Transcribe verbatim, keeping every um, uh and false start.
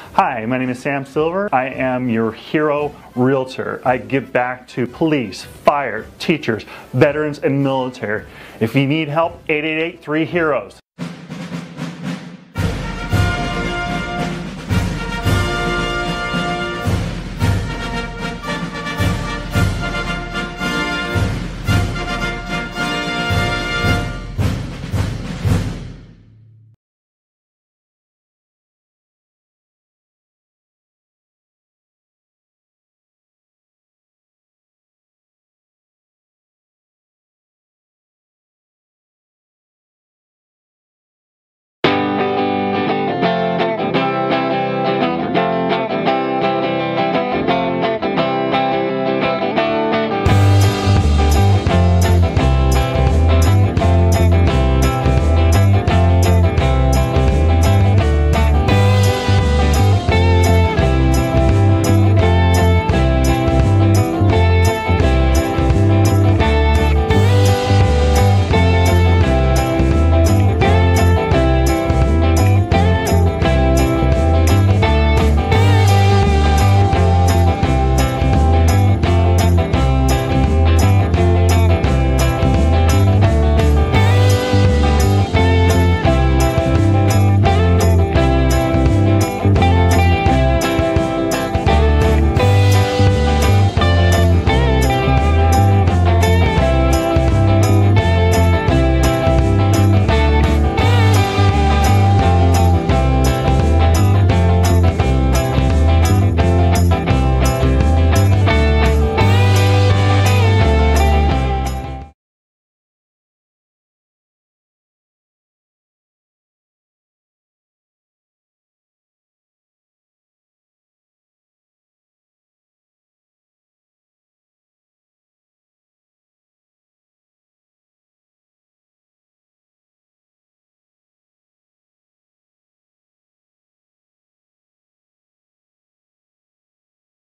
Hi, my name is Sam Silver. I am your hero realtor. I give back to police, fire, teachers, veterans, and military. If you need help, eight eight eight, three heroes.